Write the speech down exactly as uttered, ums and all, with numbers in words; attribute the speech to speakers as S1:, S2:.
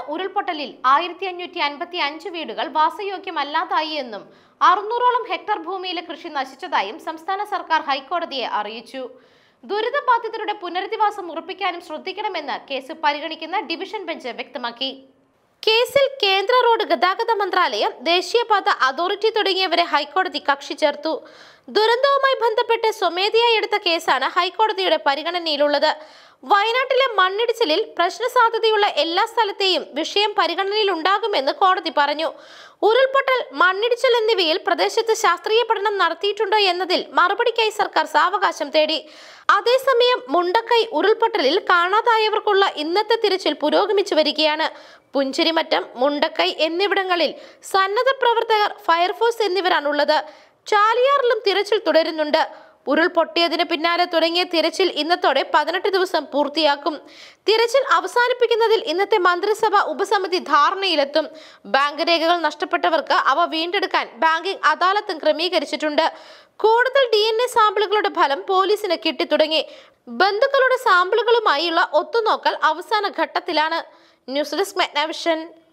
S1: ഉരുൾപൊട്ടലിൽ ആയിരത്തി അഞ്ഞൂറ്റി അൻപത്തി അഞ്ച് വീടുകൾ വാസയോഗ്യമല്ലാതായി എന്നും അറുന്നൂറോളം ഹെക്ടർ ഭൂമിയിലെ കൃഷി നശിച്ചതായും സംസ്ഥാന സർക്കാർ ഹൈക്കോടതിയെ അറിയിച്ചു. ദുരിതബാധിതരുടെ പുനരധിവാസം ഉറപ്പിക്കാനും ശ്രദ്ധിക്കണമെന്ന് കേസ് പരിഗണിക്കുന്ന ഡിവിഷൻ ബെഞ്ച് വ്യക്തമാക്കി. കേസിൽ കേന്ദ്ര റോഡ് ഗതാഗത മന്ത്രാലയം, ദേശീയപാത അതോറിറ്റി തുടങ്ങിയവരെ ഹൈക്കോടതി കക്ഷി ചേർത്തു. ദുരന്തവുമായി ബന്ധപ്പെട്ട് സ്വമേധയായി എടുത്ത കേസാണ് ഹൈക്കോടതിയുടെ പരിഗണനയിലുള്ളത്. വയനാട്ടിലെ മണ്ണിടിച്ചിലിൽ പ്രശ്ന സാധ്യതയുള്ള എല്ലാ സ്ഥലത്തെയും വിഷയം പരിഗണനയിൽ ഉണ്ടാകുമെന്ന് കോടതി പറഞ്ഞു. ഉരുൾപൊട്ടൽ, മണ്ണിടിച്ചിൽ എന്നിവയിൽ പ്രദേശത്ത് ശാസ്ത്രീയ പഠനം നടത്തിയിട്ടുണ്ടോ എന്നതിൽ മറുപടിക്കായി സർക്കാർ സാവകാശം തേടി. അതേസമയം മുണ്ടക്കൈ ഉരുൾപൊട്ടലിൽ കാണാതായവർക്കുള്ള ഇന്നത്തെ തിരച്ചിൽ പുരോഗമിച്ചു വരികയാണ്. പുഞ്ചിരിമറ്റം, മുണ്ടക്കൈ എന്നിവിടങ്ങളിൽ സന്നദ്ധ പ്രവർത്തകർ, ഫയർഫോഴ്സ് എന്നിവരാണുള്ളത്. ചാലിയാറിലും തിരച്ചിൽ തുടരുന്നുണ്ട്. ഉരുൾപൊട്ടിയതിന് പിന്നാലെ തുടങ്ങിയ തിരച്ചിൽ ഇന്നത്തോടെ പതിനെട്ട് ദിവസം പൂർത്തിയാക്കും. തിരച്ചിൽ അവസാനിപ്പിക്കുന്നതിൽ ഇന്നത്തെ മന്ത്രിസഭ ഉപസമിതി ധാരണയിലെത്തും. ബാങ്ക് രേഖകൾ നഷ്ടപ്പെട്ടവർക്ക് അവ വീണ്ടെടുക്കാൻ ബാങ്കിംഗ് അദാലത്തും ക്രമീകരിച്ചിട്ടുണ്ട്. കൂടുതൽ ഡി എൻ എ സാമ്പിളുകളുടെ ഫലം പോലീസിന് കിട്ടിത്തുടങ്ങി. ബന്ധുക്കളുടെ സാമ്പിളുകളുമായുള്ള ഒത്തുനോക്കൽ അവസാന ഘട്ടത്തിലാണ്. News desk മെഗ്നവിഷൻ.